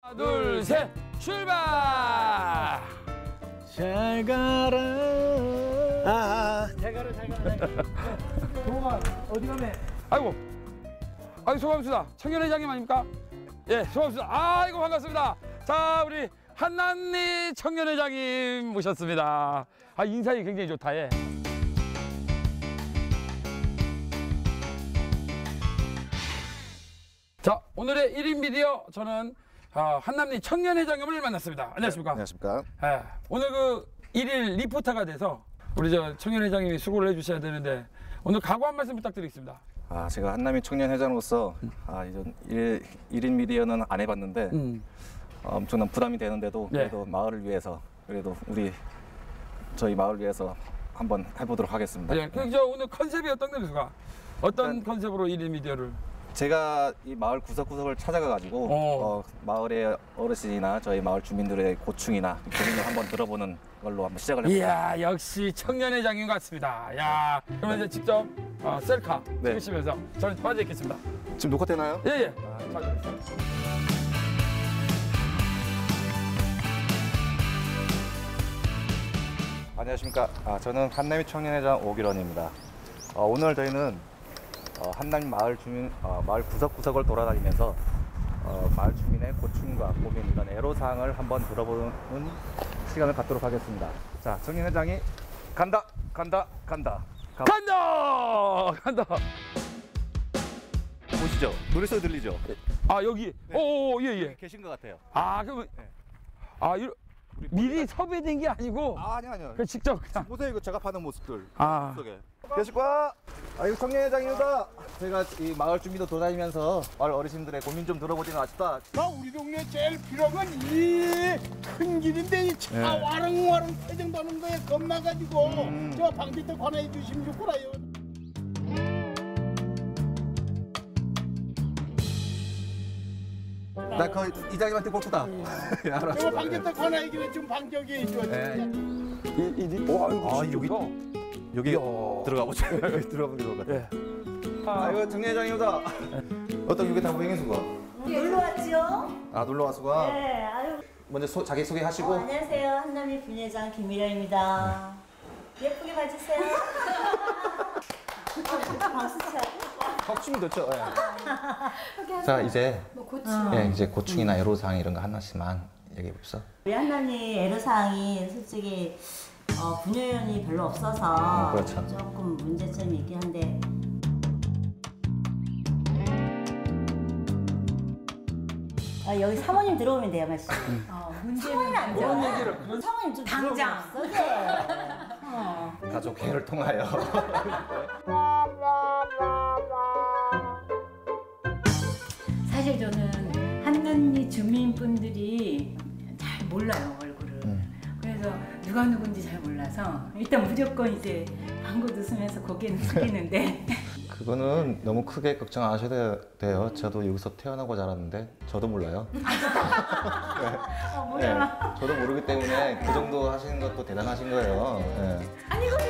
하나, 둘, 셋, 출발! 잘 가라. 잘 가라. 동아 어디 가네? 아이고, 소감수다. 청년회장님 아닙니까? 예, 소감수다. 아이고, 반갑습니다. 자, 우리 한남리 청년회장님 모셨습니다. 아, 인상이 굉장히 좋다. 예. 자, 오늘의 1인 미디어 저는 한남리 청년회장님을 만났습니다. 안녕하십니까? 안녕하십니까? 예, 오늘 그 1일 리포터가 돼서 우리 저 청년회장님이 수고를 해주셔야 되는데 오늘 각오 한 말씀 부탁드리겠습니다. 제가 한남리 청년회장으로서 이전 1인 미디어는 안 해봤는데 엄청난 부담이 되는데도 그래도 마을을 위해서 그래도 저희 마을을 위해서 한번 해보도록 하겠습니다. 예, 저 오늘 컨셉이 어떤 겁니까? 어떤 컨셉으로 1인 미디어를? 제가 이 마을 구석구석을 찾아가가지고 마을의 어르신이나 저희 마을 주민들의 고충이나 고민을 한번 들어보는 걸로 한번 시작을 해볼게요. 이야, 역시 청년회장인 것 같습니다. 야, 그러면 이제 직접 셀카 네. 찍으시면서 저는 빠져 있겠습니다. 지금 녹화되나요? 예. 빠져 있습니다. 안녕하십니까? 저는 한남리 청년회장 오기런입니다. 오늘 저희는 한남리 마을 주민 마을 구석구석을 돌아다니면서 마을 주민의 고충과 고민 이런 애로사항을 한번 들어보는 시간을 갖도록 하겠습니다. 자, 청년회장이 간다. 보시죠. 노래소리 들리죠? 여기. 네. 예. 계신 것 같아요. 그러면 네. 미리 섭외된 게 아니고 아니요. 그냥 직접 그냥. 보세요, 이거 제가 파는 모습들. 속에. 계실까? 이거 청년회장입니다. 제가 이 마을 주민도 돌아다니면서 마을 어르신들의 고민 좀 들어보지는 아쉽다. 우리 동네 제일 필요한 이 큰 길인데 이 차 와릉와릉 태정도는 거에 겁나가지고 저 방지턱 하나 해주시면 좋구나요. 나 그 이장님한테 골프다. 저 방지턱 하나 해주면 좀 방적이 있죠. 여기 들어가 보자. 여기 들어가보는 게 좋을 것 같아요. 이거 청년회장입니다. 어떤 유괴 탐구 행수가? 놀러 왔죠? 놀러 와서가. 네, 아유. 먼저 자기 소개하시고. 안녕하세요. 한남리 분회장 김미련입니다. 예쁘게 봐주세요. 박수 쳐야죠. 춤이 좋죠. 자, 이제 이제 고충이나 애로사항 이런 거 하나씩만 얘기해 봅시다. 우리 한남리 애로사항이 솔직히 분여연이 별로 없어서 그렇죠. 조금 문제점이 있긴 한데 여기 사모님 들어오면 돼요, 마씨. 사모님 안 들어오면 사모님 좀 당장 가족 회의를 통하여. 사실 저는 한남리 주민분들이 잘 몰라요, 얼굴을. 그래서 누가 누군지 잘 몰라서 일단 무조건 이제 방긋 웃으면서 고개는 숙이는데 그거는 너무 크게 걱정 안 하셔도 돼요. 저도 여기서 태어나고 자랐는데 저도 몰라요. 뭐야. 저도 모르기 때문에 그 정도 하시는 것도 대단하신 거예요. 아니 이거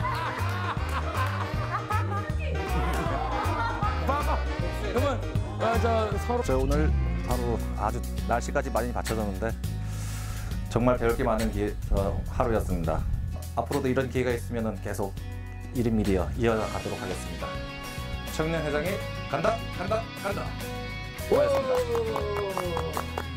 그러면 서로. 저 오늘 하루 아주 날씨까지 많이 받쳐졌는데 정말 배울 게 많은 하루였습니다. 앞으로도 이런 기회가 있으면 계속 1인 미디어 이어가도록 하겠습니다. 청년회장이 간다. 고맙습니다.